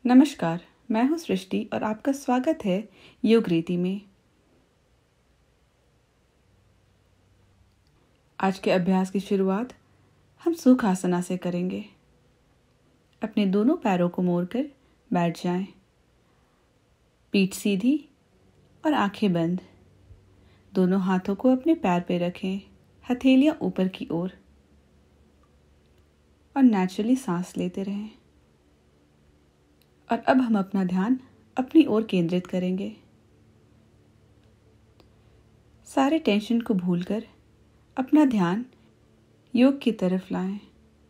नमस्कार, मैं हूँ सृष्टि और आपका स्वागत है योग रीति में। आज के अभ्यास की शुरुआत हम सुखासना से करेंगे। अपने दोनों पैरों को मोड़कर बैठ जाएं। पीठ सीधी और आंखें बंद। दोनों हाथों को अपने पैर पे रखें, हथेलियां ऊपर की ओर, और नेचुरली सांस लेते रहें। और अब हम अपना ध्यान अपनी ओर केंद्रित करेंगे। सारे टेंशन को भूलकर अपना ध्यान योग की तरफ लाएं।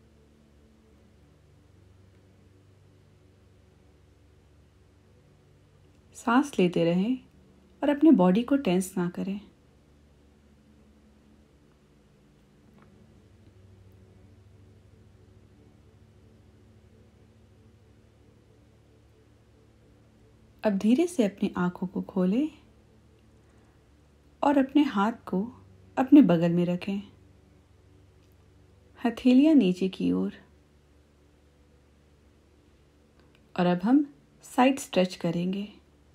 सांस लेते रहें और अपने बॉडी को टेंस ना करें। अब धीरे से अपनी आंखों को खोलें और अपने हाथ को अपने बगल में रखें, हथेलियां नीचे की ओर। और अब हम साइड स्ट्रेच करेंगे।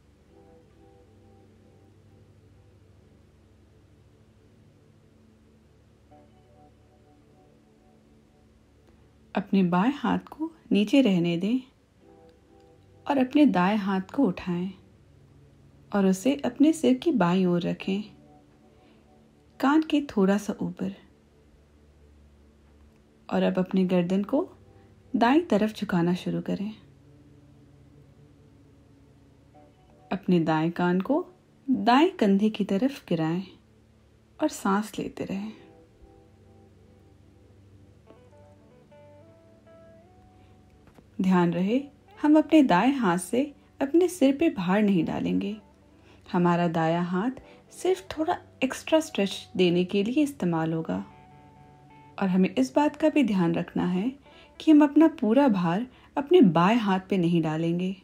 अपने बाएं हाथ को नीचे रहने दें और अपने दाएं हाथ को उठाएं और उसे अपने सिर की बाईं ओर रखें, कान के थोड़ा सा ऊपर। और अब अपने गर्दन को दाईं तरफ झुकाना शुरू करें। अपने दाएं कान को दाएं कंधे की तरफ गिराएं और सांस लेते रहें। ध्यान रहे, हम अपने दाएं हाथ से अपने सिर पे भार नहीं डालेंगे। हमारा दायां हाथ सिर्फ थोड़ा एक्स्ट्रा स्ट्रेच देने के लिए इस्तेमाल होगा। और हमें इस बात का भी ध्यान रखना है कि हम अपना पूरा भार अपने बाएं हाथ पे नहीं डालेंगे।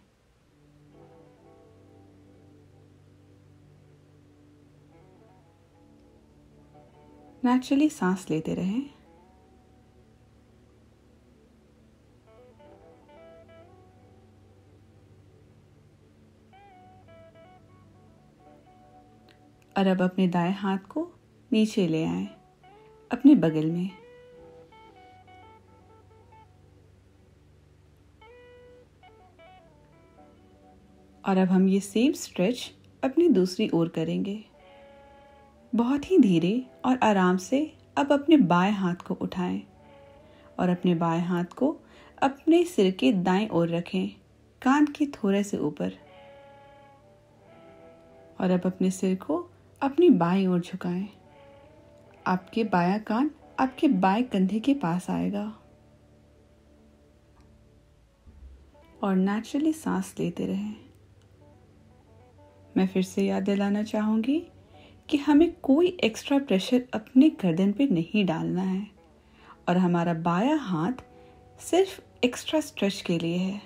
नेचुरली सांस लेते रहें। और अब अपने दाएं हाथ को नीचे ले आएं, अपने बगल में। और अब हम ये सेम स्ट्रेच अपनी दूसरी ओर करेंगे। बहुत ही धीरे और आराम से अब अपने बाएं हाथ को उठाएं और अपने बाएं हाथ को अपने सिर के दाईं ओर रखें, कान के थोड़े से ऊपर। और अब अपने सिर को अपनी बाईं ओर झुकाएं। आपके बायां कान आपके बाएं कंधे के पास आएगा। और नेचुरली सांस लेते रहें। मैं फिर से याद दिलाना चाहूंगी कि हमें कोई एक्स्ट्रा प्रेशर अपने गर्दन पे नहीं डालना है और हमारा बायां हाथ सिर्फ एक्स्ट्रा स्ट्रेच के लिए है।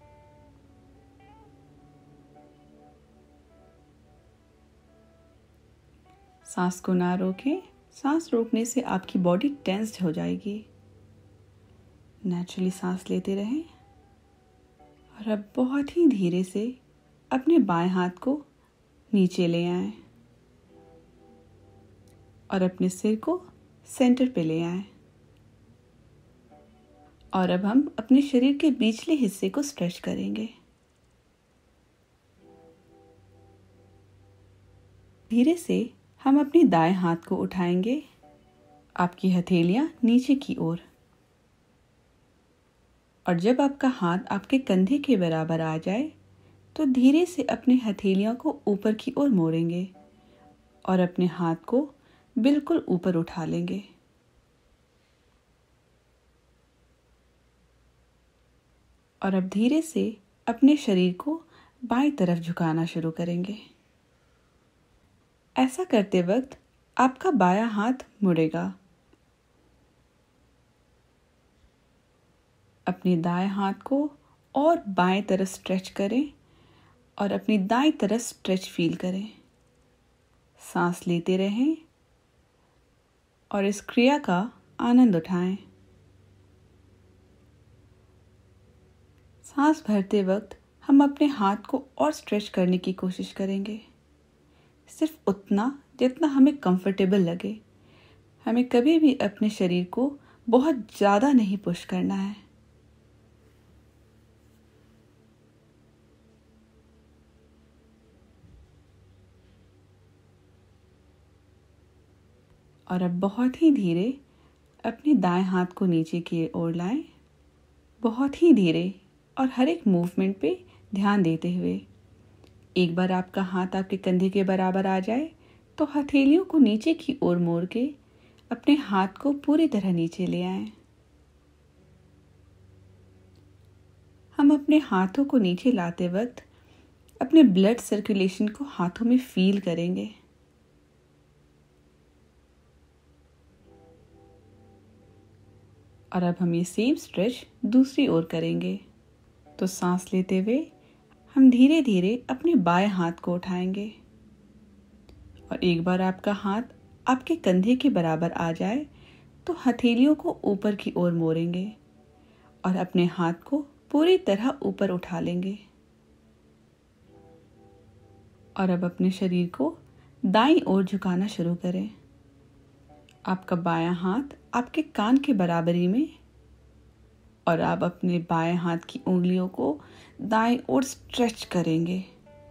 सांस को ना रोकें। सांस रोकने से आपकी बॉडी टेंस्ड हो जाएगी। नेचुरली सांस लेते रहें। और अब बहुत ही धीरे से अपने बाएं हाथ को नीचे ले आएं और अपने सिर को सेंटर पे ले आएं। और अब हम अपने शरीर के बीचले हिस्से को स्ट्रेच करेंगे। धीरे से हम अपनी दाएं हाथ को उठाएंगे, आपकी हथेलियां नीचे की ओर। और जब आपका हाथ आपके कंधे के बराबर आ जाए तो धीरे से अपनी हथेलियों को ऊपर की ओर मोड़ेंगे और अपने हाथ को बिल्कुल ऊपर उठा लेंगे। और अब धीरे से अपने शरीर को बाईं तरफ झुकाना शुरू करेंगे। ऐसा करते वक्त आपका बायां हाथ मुड़ेगा। अपने दाएं हाथ को और बाएं तरफ स्ट्रेच करें और अपनी दाईं तरफ स्ट्रेच फील करें। सांस लेते रहें और इस क्रिया का आनंद उठाएं। सांस भरते वक्त हम अपने हाथ को और स्ट्रेच करने की कोशिश करेंगे, सिर्फ उतना जितना हमें कंफर्टेबल लगे। हमें कभी भी अपने शरीर को बहुत ज़्यादा नहीं पुश करना है। और अब बहुत ही धीरे अपने दाएं हाथ को नीचे की ओर लाएं, बहुत ही धीरे और हर एक मूवमेंट पे ध्यान देते हुए। एक बार आपका हाथ आपके कंधे के बराबर आ जाए तो हथेलियों को नीचे की ओर मोड़ के अपने हाथ को पूरी तरह नीचे ले आएं। हम अपने हाथों को नीचे लाते वक्त अपने ब्लड सर्कुलेशन को हाथों में फील करेंगे। और अब हम ये सेम स्ट्रेच दूसरी ओर करेंगे। तो सांस लेते हुए हम धीरे धीरे अपने बाएं हाथ को उठाएंगे और एक बार आपका हाथ आपके कंधे के बराबर आ जाए तो हथेलियों को ऊपर की ओर मोड़ेंगे और अपने हाथ को पूरी तरह ऊपर उठा लेंगे। और अब अपने शरीर को दाईं ओर झुकाना शुरू करें। आपका बायां हाथ आपके कान के बराबरी में और आप अपने बाएं हाथ की उंगलियों को दाईं ओर स्ट्रेच करेंगे।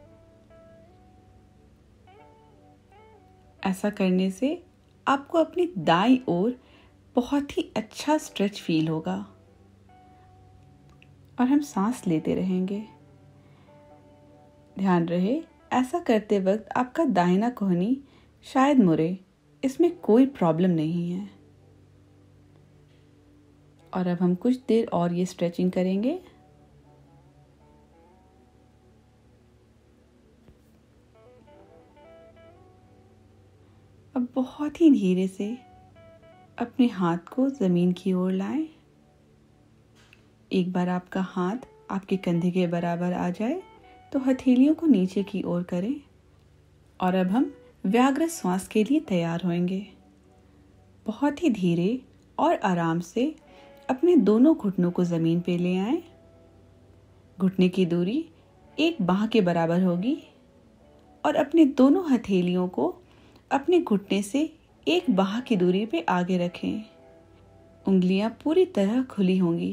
ऐसा करने से आपको अपनी दाईं ओर बहुत ही अच्छा स्ट्रेच फील होगा। और हम सांस लेते रहेंगे। ध्यान रहे, ऐसा करते वक्त आपका दाहिना कोहनी शायद मुड़े, इसमें कोई प्रॉब्लम नहीं है। और अब हम कुछ देर और ये स्ट्रेचिंग करेंगे। अब बहुत ही धीरे से अपने हाथ को जमीन की ओर लाएं। एक बार आपका हाथ आपके कंधे के बराबर आ जाए तो हथेलियों को नीचे की ओर करें। और अब हम व्याग्र श्वास के लिए तैयार होंगे। बहुत ही धीरे और आराम से अपने दोनों घुटनों को जमीन पे ले आएं। घुटने की दूरी एक बाह के बराबर होगी और अपने दोनों हथेलियों को अपने घुटने से एक बाह की दूरी पे आगे रखें। उंगलियां पूरी तरह खुली होंगी।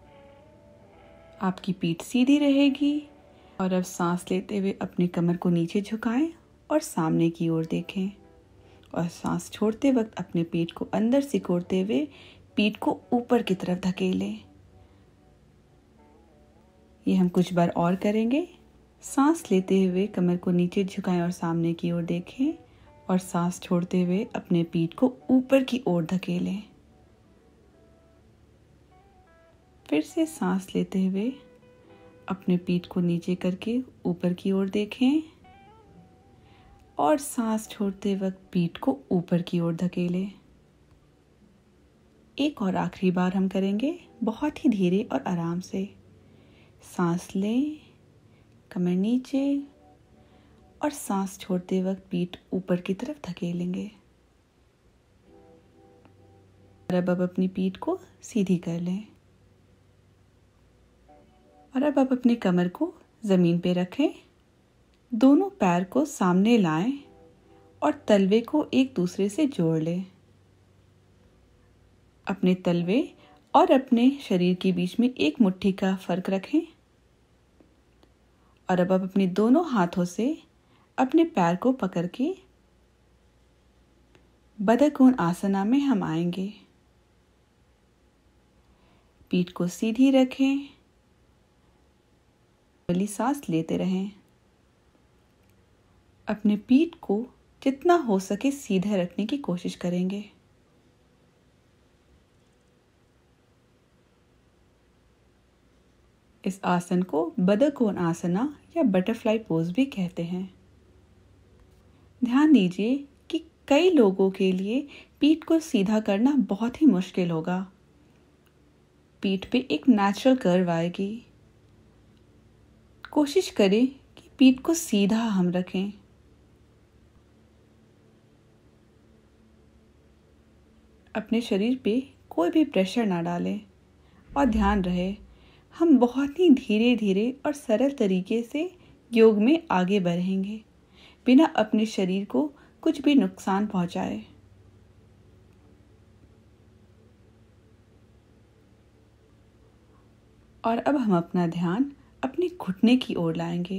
आपकी पीठ सीधी रहेगी। और अब सांस लेते हुए अपनी कमर को नीचे झुकाएं और सामने की ओर देखें। और सांस छोड़ते वक्त अपने पेट को अंदर सिकोड़ते हुए पीठ को ऊपर की तरफ धकेलें। ये हम कुछ बार और करेंगे। सांस लेते हुए कमर को नीचे झुकाएं और सामने की ओर देखें और सांस छोड़ते हुए अपने पीठ को ऊपर की ओर धकेलें। फिर से सांस लेते हुए अपने पीठ को नीचे करके ऊपर की ओर देखें और सांस छोड़ते वक्त पीठ को ऊपर की ओर धकेलें। एक और आखिरी बार हम करेंगे, बहुत ही धीरे और आराम से। सांस लें, कमर नीचे और सांस छोड़ते वक्त पीठ ऊपर की तरफ धकेलेंगे। और अब अपनी पीठ को सीधी कर लें। और अब आप अपनी कमर को जमीन पे रखें। दोनों पैर को सामने लाएं और तलवे को एक दूसरे से जोड़ लें। अपने तलवे और अपने शरीर के बीच में एक मुट्ठी का फर्क रखें। और अब आप अपने दोनों हाथों से अपने पैर को पकड़ के बतख कोण आसना में हम आएंगे। पीठ को सीधी रखें, वाली सांस लेते रहें। अपने पीठ को जितना हो सके सीधा रखने की कोशिश करेंगे। इस आसन को बतख कोण आसना या बटरफ्लाई पोज भी कहते हैं। ध्यान दीजिए कि कई लोगों के लिए पीठ को सीधा करना बहुत ही मुश्किल होगा। पीठ पे एक नेचुरल कर्व आएगी। कोशिश करें कि पीठ को सीधा हम रखें। अपने शरीर पे कोई भी प्रेशर ना डालें और ध्यान रहे हम बहुत ही धीरे धीरे और सरल तरीके से योग में आगे बढ़ेंगे, बिना अपने शरीर को कुछ भी नुकसान पहुंचाए। और अब हम अपना ध्यान अपने घुटने की ओर लाएंगे।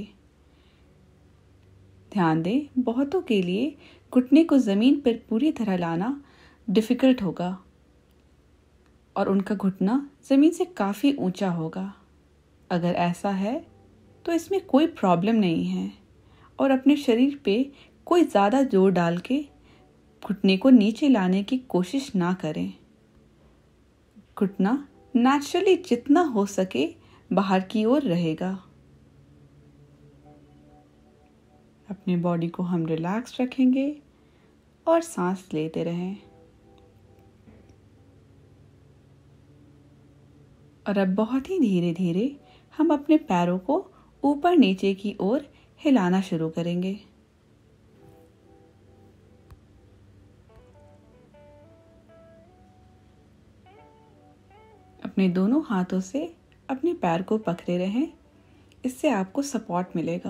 ध्यान दें, बहुतों के लिए घुटने को जमीन पर पूरी तरह लाना डिफिकल्ट होगा और उनका घुटना जमीन से काफी ऊंचा होगा। अगर ऐसा है तो इसमें कोई प्रॉब्लम नहीं है और अपने शरीर पे कोई ज़्यादा जोर डाल के घुटने को नीचे लाने की कोशिश ना करें। घुटना नेचुरली जितना हो सके बाहर की ओर रहेगा। अपने बॉडी को हम रिलैक्स रखेंगे और सांस लेते रहें। और अब बहुत ही धीरे धीरे हम अपने पैरों को ऊपर नीचे की ओर हिलाना शुरू करेंगे। अपने दोनों हाथों से अपने पैर को पकड़े रहें, इससे आपको सपोर्ट मिलेगा।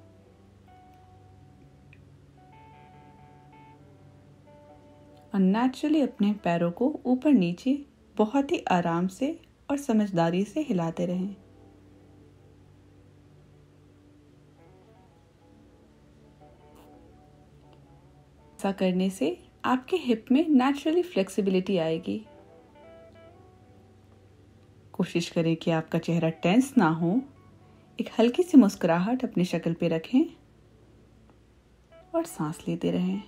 और नेचुरली अपने पैरों को ऊपर नीचे बहुत ही आराम से और समझदारी से हिलाते रहें। ऐसा करने से आपके हिप में नेचुरली फ्लेक्सिबिलिटी आएगी। कोशिश करें कि आपका चेहरा टेंस ना हो। एक हल्की सी मुस्कुराहट अपनी शक्ल पे रखें और सांस लेते रहें।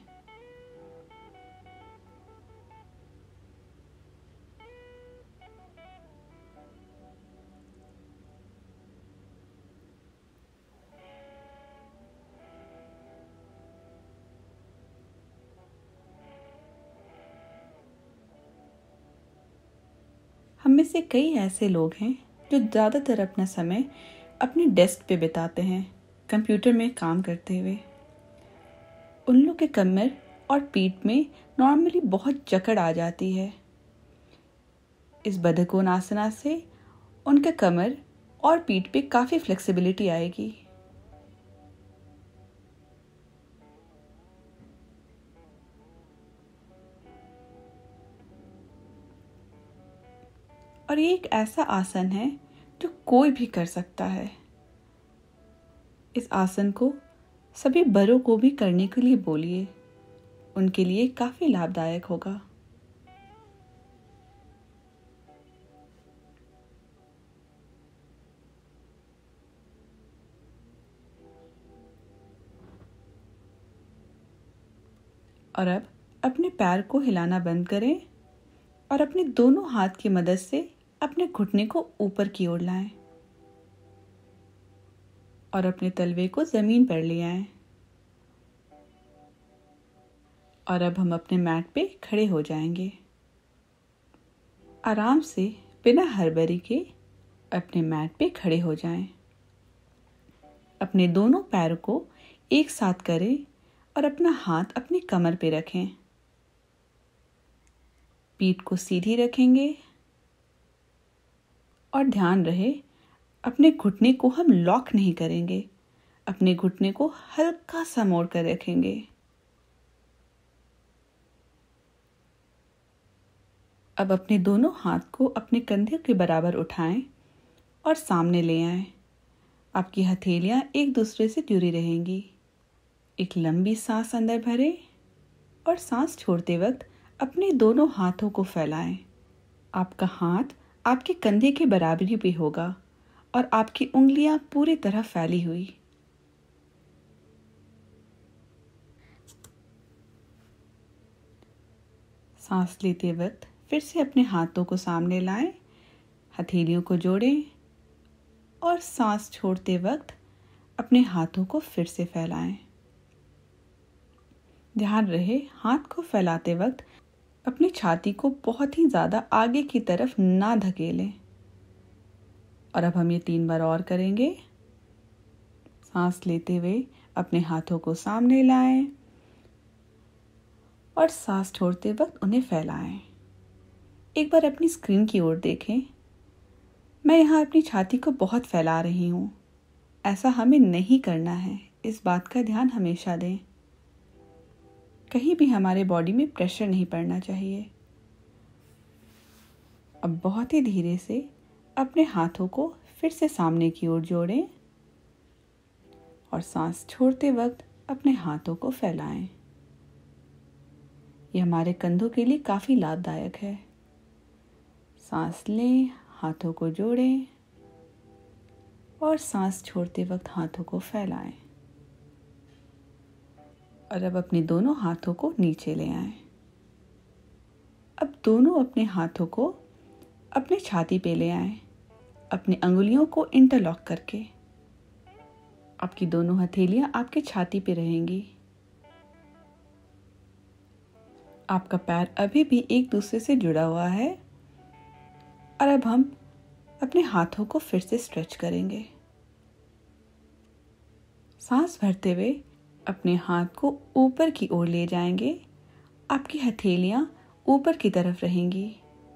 हम में से कई ऐसे लोग हैं जो ज़्यादातर अपना समय अपने डेस्क पे बिताते हैं, कंप्यूटर में काम करते हुए। उन लोग के कमर और पीठ में नॉर्मली बहुत जकड़ आ जाती है। इस बद्धकोणासना से उनके कमर और पीठ पे काफ़ी फ्लेक्सिबिलिटी आएगी। और ये एक ऐसा आसन है जो कोई भी कर सकता है। इस आसन को सभी बड़ों को भी करने के लिए बोलिए, उनके लिए काफी लाभदायक होगा। और अब अपने पैर को हिलाना बंद करें और अपने दोनों हाथ की मदद से अपने घुटने को ऊपर की ओर लाएं और अपने तलवे को जमीन पर ले आएं। और अब हम अपने मैट पे खड़े हो जाएंगे। आराम से बिना हड़बड़ी के अपने मैट पे खड़े हो जाएं। अपने दोनों पैरों को एक साथ करें और अपना हाथ अपनी कमर पे रखें। पीठ को सीधी रखेंगे और ध्यान रहे अपने घुटने को हम लॉक नहीं करेंगे, अपने घुटने को हल्का सा मोड़ कर रखेंगे। अब अपने दोनों हाथ को अपने कंधे के बराबर उठाएं और सामने ले आएं। आपकी हथेलियां एक दूसरे से जुड़ी रहेंगी। एक लंबी सांस अंदर भरें और सांस छोड़ते वक्त अपने दोनों हाथों को फैलाएं। आपका हाथ आपके कंधे के बराबरी पे होगा और आपकी उंगलियां पूरी तरह फैली हुई। सांस लेते वक्त फिर से अपने हाथों को सामने लाएं, हथेलियों को जोड़ें और सांस छोड़ते वक्त अपने हाथों को फिर से फैलाएं। ध्यान रहे हाथ को फैलाते वक्त अपनी छाती को बहुत ही ज़्यादा आगे की तरफ ना धकेलें। और अब हम ये 3 बार और करेंगे। सांस लेते हुए अपने हाथों को सामने लाएं और सांस छोड़ते वक्त उन्हें फैलाएं। एक बार अपनी स्क्रीन की ओर देखें। मैं यहाँ अपनी छाती को बहुत फैला रही हूँ। ऐसा हमें नहीं करना है, इस बात का ध्यान हमेशा दें। कहीं भी हमारे बॉडी में प्रेशर नहीं पड़ना चाहिए। अब बहुत ही धीरे से अपने हाथों को फिर से सामने की ओर जोड़ें और सांस छोड़ते वक्त अपने हाथों को फैलाएं। यह हमारे कंधों के लिए काफ़ी लाभदायक है। सांस लें, हाथों को जोड़ें और सांस छोड़ते वक्त हाथों को फैलाएं। और अब अपने दोनों हाथों को नीचे ले आएं। अब दोनों अपने हाथों को अपने छाती पे ले आएं, अपनी अंगुलियों को इंटरलॉक करके। आपकी दोनों हथेलियां आपके छाती पे रहेंगी। आपका पैर अभी भी एक दूसरे से जुड़ा हुआ है। और अब हम अपने हाथों को फिर से स्ट्रेच करेंगे। सांस भरते हुए अपने हाथ को ऊपर की ओर ले जाएंगे। आपकी हथेलियां ऊपर की तरफ रहेंगी।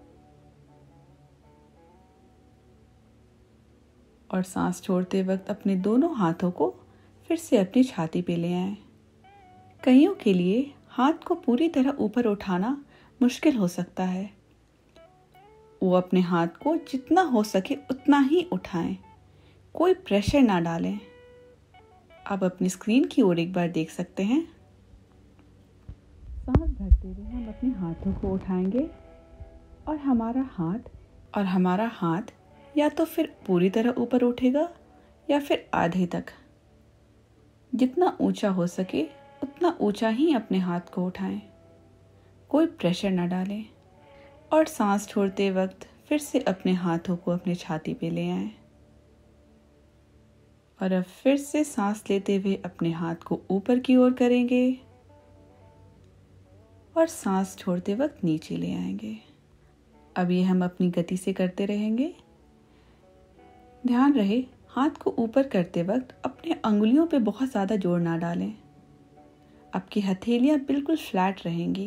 और सांस छोड़ते वक्त अपने दोनों हाथों को फिर से अपनी छाती पे ले आएं। कईयों के लिए हाथ को पूरी तरह ऊपर उठाना मुश्किल हो सकता है। वो अपने हाथ को जितना हो सके उतना ही उठाएं, कोई प्रेशर ना डालें। आप अपनी स्क्रीन की ओर एक बार देख सकते हैं। सांस भरते हुए हम अपने हाथों को उठाएंगे और हमारा हाथ या तो फिर पूरी तरह ऊपर उठेगा या फिर आधे तक। जितना ऊंचा हो सके उतना ऊंचा ही अपने हाथ को उठाएं, कोई प्रेशर ना डालें। और सांस छोड़ते वक्त फिर से अपने हाथों को अपने छाती पे ले आएं। और अब फिर से सांस लेते हुए अपने हाथ को ऊपर की ओर करेंगे और सांस छोड़ते वक्त नीचे ले आएंगे। अब ये हम अपनी गति से करते रहेंगे। ध्यान रहे हाथ को ऊपर करते वक्त अपने अंगुलियों पे बहुत ज़्यादा जोर ना डालें। आपकी हथेलियां बिल्कुल फ्लैट रहेंगी।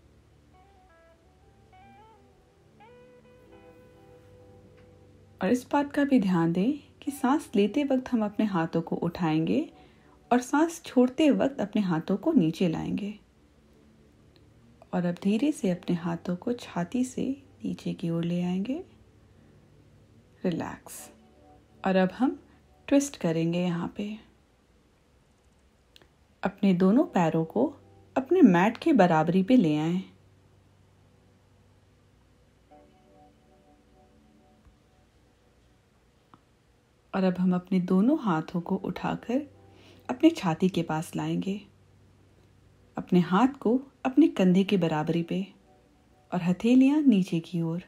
और इस बात का भी ध्यान दें कि सांस लेते वक्त हम अपने हाथों को उठाएंगे और सांस छोड़ते वक्त अपने हाथों को नीचे लाएंगे। और अब धीरे से अपने हाथों को छाती से नीचे की ओर ले आएंगे। रिलैक्स। और अब हम ट्विस्ट करेंगे यहाँ पे। अपने दोनों पैरों को अपने मैट के बराबरी पे ले आएं। और अब हम अपने दोनों हाथों को उठाकर अपने छाती के पास लाएंगे। अपने हाथ को अपने कंधे के बराबरी पे और हथेलियां नीचे की ओर।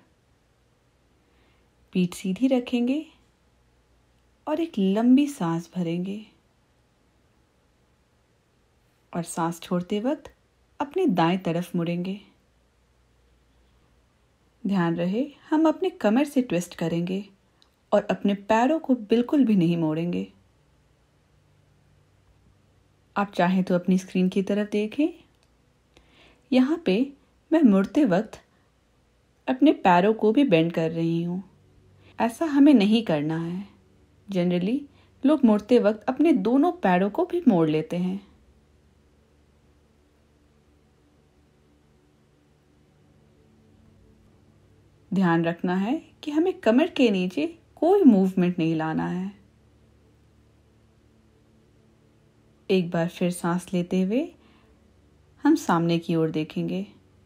पीठ सीधी रखेंगे और एक लंबी सांस भरेंगे। और सांस छोड़ते वक्त अपनी दाएं तरफ मुड़ेंगे। ध्यान रहे हम अपने कमर से ट्विस्ट करेंगे और अपने पैरों को बिल्कुल भी नहीं मोड़ेंगे। आप चाहें तो अपनी स्क्रीन की तरफ देखें। यहाँ पे मैं मुड़ते वक्त अपने पैरों को भी बेंड कर रही हूँ। ऐसा हमें नहीं करना है। जनरली लोग मुड़ते वक्त अपने दोनों पैरों को भी मोड़ लेते हैं। ध्यान रखना है कि हमें कमर के नीचे कोई मूवमेंट नहीं लाना है। एक बार फिर सांस लेते हुए हम सामने की ओर देखेंगे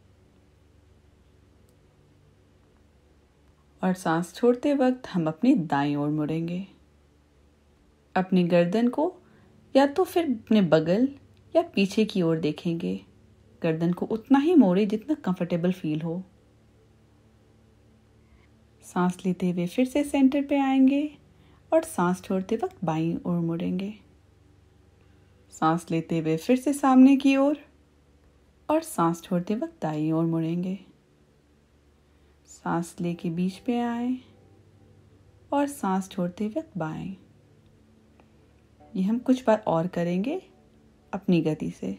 और सांस छोड़ते वक्त हम अपनी दाईं ओर मुड़ेंगे। अपनी गर्दन को या तो फिर अपने बगल या पीछे की ओर देखेंगे। गर्दन को उतना ही मोड़े जितना कंफर्टेबल फील हो। सांस लेते हुए फिर से सेंटर पे आएंगे और सांस छोड़ते वक्त बाईं ओर मुड़ेंगे। सांस लेते हुए फिर से सामने की ओर और सांस छोड़ते वक्त दाईं ओर मुड़ेंगे। सांस लेके बीच पे आए और सांस छोड़ते वक्त बाएं। ये हम कुछ बार और करेंगे अपनी गति से।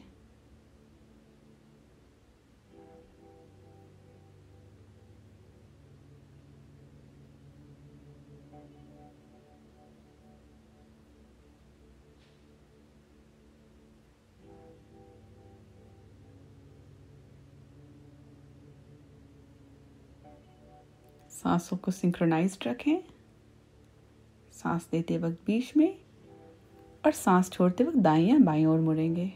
सांसों को सिंक्रोनाइज्ड रखें। सांस लेते वक्त बीच में और सांस छोड़ते वक्त दाईं या बाईं ओर मुड़ेंगे।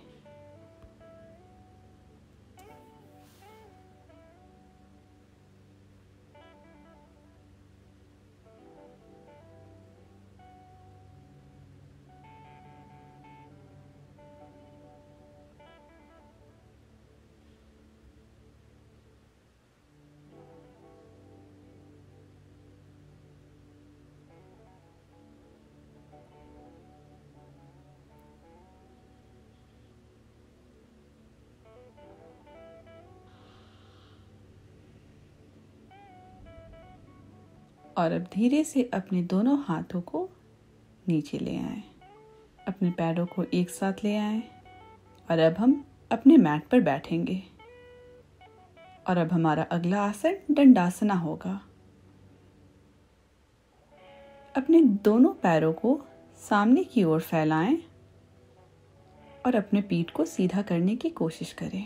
और अब धीरे से अपने दोनों हाथों को नीचे ले आएं। अपने पैरों को एक साथ ले आएं और अब हम अपने मैट पर बैठेंगे। और अब हमारा अगला आसन दंडासना होगा। अपने दोनों पैरों को सामने की ओर फैलाएं और अपने पीठ को सीधा करने की कोशिश करें।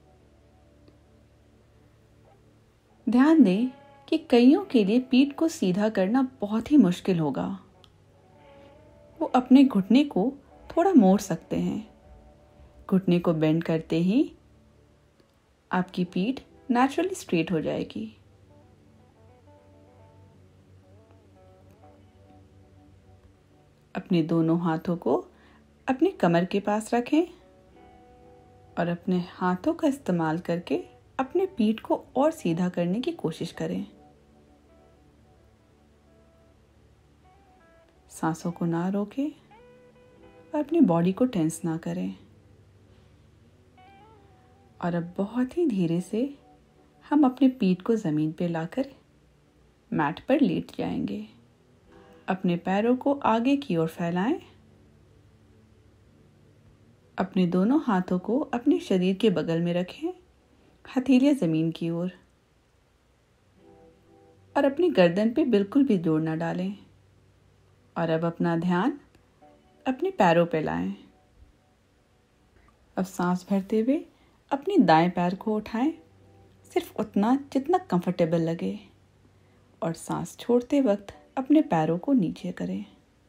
ध्यान दें कि कईयों के लिए पीठ को सीधा करना बहुत ही मुश्किल होगा। वो अपने घुटने को थोड़ा मोड़ सकते हैं। घुटने को बेंड करते ही आपकी पीठ नेचुरली स्ट्रेट हो जाएगी। अपने दोनों हाथों को अपनी कमर के पास रखें और अपने हाथों का इस्तेमाल करके अपने पीठ को और सीधा करने की कोशिश करें। सांसों को ना रोकें और अपनी बॉडी को टेंस ना करें। और अब बहुत ही धीरे से हम अपने पीठ को ज़मीन पर लाकर मैट पर लेट जाएंगे। अपने पैरों को आगे की ओर फैलाएं। अपने दोनों हाथों को अपने शरीर के बगल में रखें, हथेलियां ज़मीन की ओर। और अपनी गर्दन पे बिल्कुल भी जोर ना डालें। और अब अपना ध्यान अपने पैरों पे लाएं। अब सांस भरते हुए अपने दाएं पैर को उठाएं, सिर्फ उतना जितना कंफर्टेबल लगे। और सांस छोड़ते वक्त अपने पैरों को नीचे करें।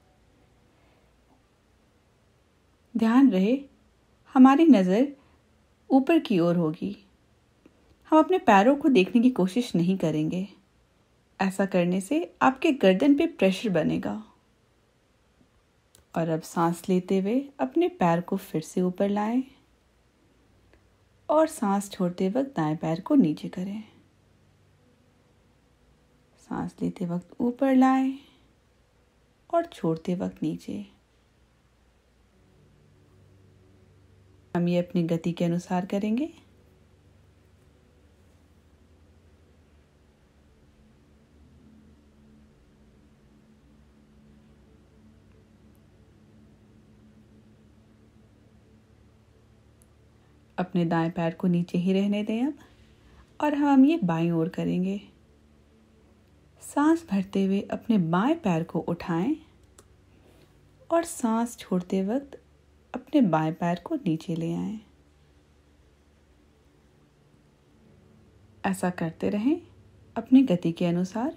ध्यान रहे हमारी नज़र ऊपर की ओर होगी। हम अपने पैरों को देखने की कोशिश नहीं करेंगे। ऐसा करने से आपके गर्दन पे प्रेशर बनेगा। और अब सांस लेते हुए अपने पैर को फिर से ऊपर लाएं और सांस छोड़ते वक्त दाएं पैर को नीचे करें। सांस लेते वक्त ऊपर लाएं और छोड़ते वक्त नीचे। हम ये अपनी गति के अनुसार करेंगे। अपने दाएं पैर को नीचे ही रहने दें अब। और हम ये बाईं ओर करेंगे। सांस भरते हुए अपने बाएं पैर को उठाएं और सांस छोड़ते वक्त अपने बाएं पैर को नीचे ले आएं। ऐसा करते रहें अपनी गति के अनुसार।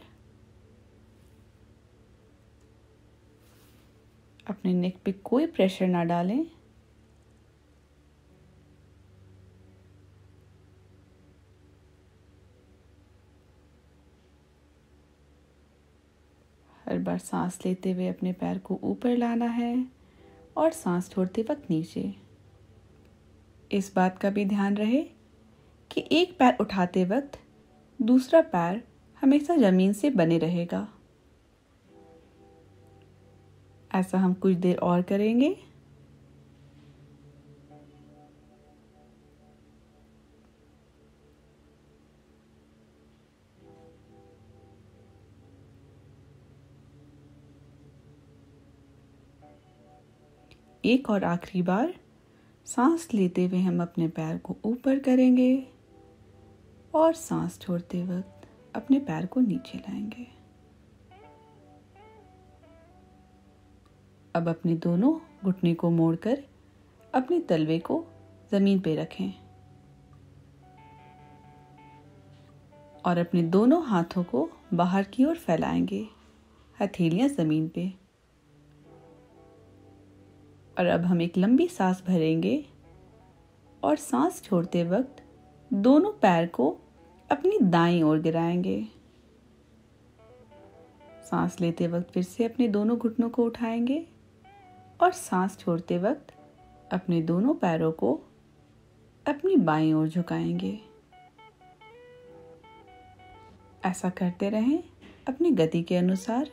अपने नेक पे कोई प्रेशर ना डालें। हर बार सांस लेते हुए अपने पैर को ऊपर लाना है और सांस छोड़ते वक्त नीचे। इस बात का भी ध्यान रहे कि एक पैर उठाते वक्त दूसरा पैर हमेशा जमीन से बने रहेगा। ऐसा हम कुछ देर और करेंगे। एक और आखिरी बार सांस लेते हुए हम अपने पैर को ऊपर करेंगे और सांस छोड़ते वक्त अपने पैर को नीचे लाएंगे। अब अपने दोनों घुटने को मोड़कर अपने तलवे को जमीन पे रखें और अपने दोनों हाथों को बाहर की ओर फैलाएंगे, हथेलियां जमीन पे। और अब हम एक लंबी सांस भरेंगे और सांस छोड़ते वक्त दोनों पैर को अपनी दाईं ओर गिराएंगे। सांस लेते वक्त फिर से अपने दोनों घुटनों को उठाएंगे और सांस छोड़ते वक्त अपने दोनों पैरों को अपनी बाईं ओर झुकाएंगे। ऐसा करते रहें अपनी गति के अनुसार।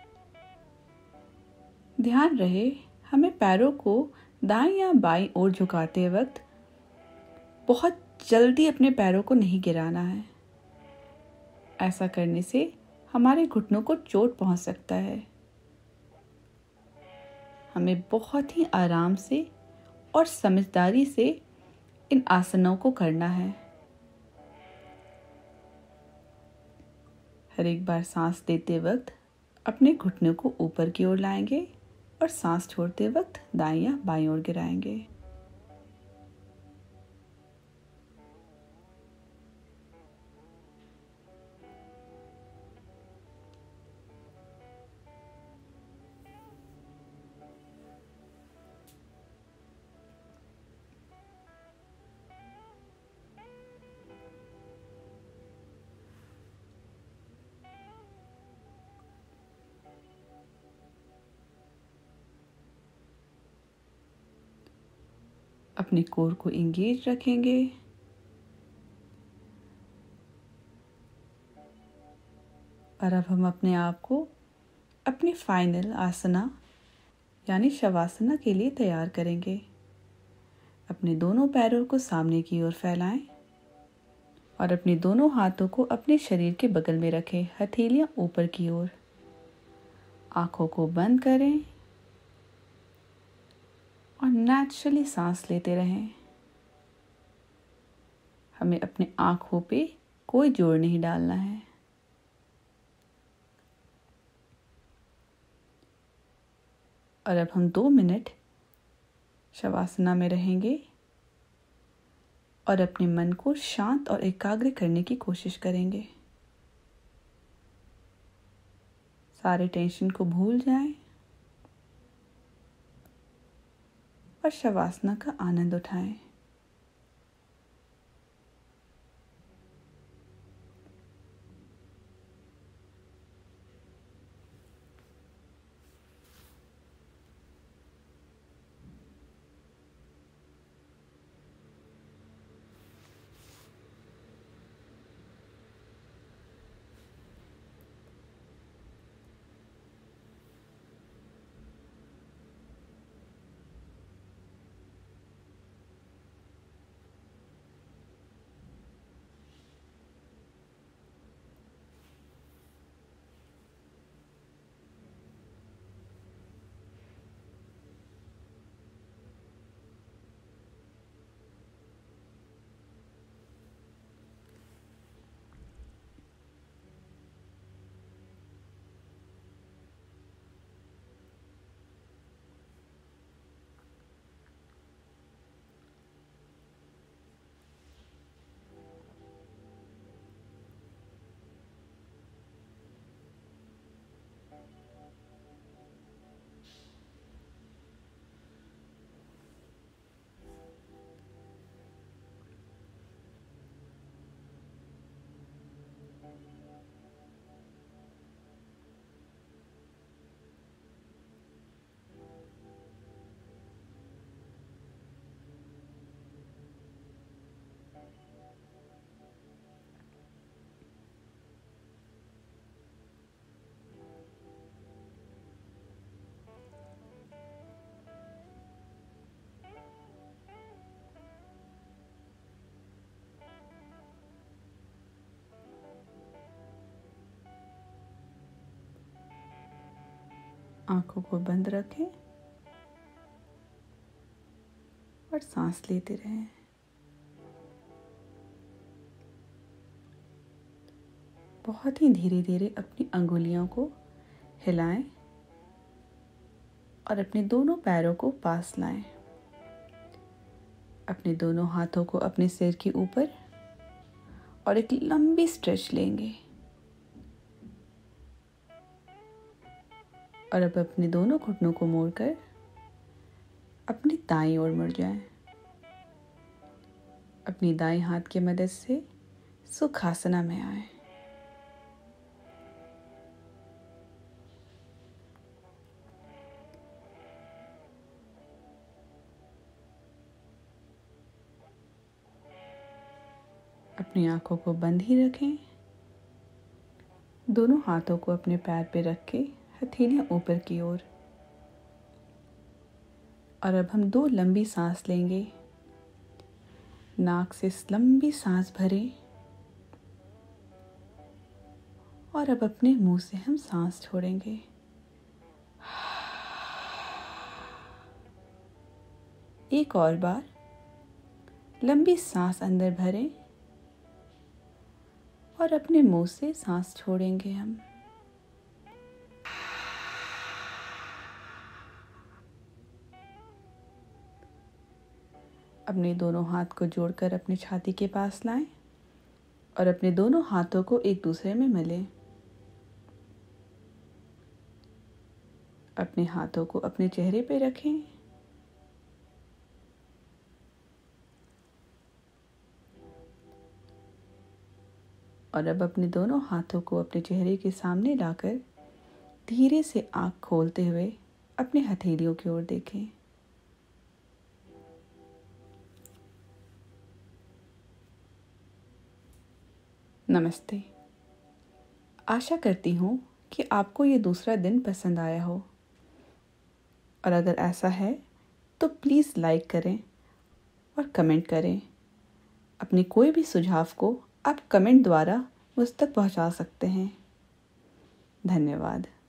ध्यान रहे हमें पैरों को दाईं या बाईं ओर झुकाते वक्त बहुत जल्दी अपने पैरों को नहीं गिराना है। ऐसा करने से हमारे घुटनों को चोट पहुंच सकता है। हमें बहुत ही आराम से और समझदारी से इन आसनों को करना है। हर एक बार सांस लेते वक्त अपने घुटनों को ऊपर की ओर लाएंगे और सांस छोड़ते वक्त दाईं या बाईं ओर गिराएंगे। अपने कोर को एंगेज रखेंगे। और अब हम अपने आप को अपनी फाइनल आसना यानी शवासना के लिए तैयार करेंगे। अपने दोनों पैरों को सामने की ओर फैलाएं और अपने दोनों हाथों को अपने शरीर के बगल में रखें, हथेलियां ऊपर की ओर। आंखों को बंद करें और नेचुरली सांस लेते रहें। हमें अपने आंखों पे कोई जोर नहीं डालना है। और अब हम 2 मिनट शवासना में रहेंगे और अपने मन को शांत और एकाग्र करने की कोशिश करेंगे। सारे टेंशन को भूल जाएं और शवासना का आनंद उठाएं। आंखों को बंद रखें और सांस लेते रहें। बहुत ही धीरे धीरे अपनी अंगुलियों को हिलाएं और अपने दोनों पैरों को पास लाएं। अपने दोनों हाथों को अपने सिर के ऊपर और एक लंबी स्ट्रेच लेंगे। और अब अपने दोनों घुटनों को मोड़कर अपनी दाईं ओर मुड़ जाएं। अपनी दाएं हाथ की मदद से सुखासना में आए। अपनी आंखों को बंद ही रखें। दोनों हाथों को अपने पैर पे रख के हथेलियां ऊपर की ओर। और अब हम 2 लंबी सांस लेंगे। नाक से लंबी सांस भरें और अब अपने मुंह से हम सांस छोड़ेंगे। एक और बार लंबी सांस अंदर भरें और अपने मुंह से सांस छोड़ेंगे हम। अपने दोनों हाथ को जोड़कर अपनी छाती के पास लाएं और अपने दोनों हाथों को एक दूसरे में मलें। अपने हाथों को अपने चेहरे पे रखें और अब अपने दोनों हाथों को अपने चेहरे के सामने लाकर धीरे से आंख खोलते हुए अपने हथेलियों की ओर देखें। नमस्ते। आशा करती हूँ कि आपको ये दूसरा दिन पसंद आया हो, और अगर ऐसा है तो प्लीज़ लाइक करें और कमेंट करें। अपने कोई भी सुझाव को आप कमेंट द्वारा मुझ तक पहुँचा सकते हैं। धन्यवाद।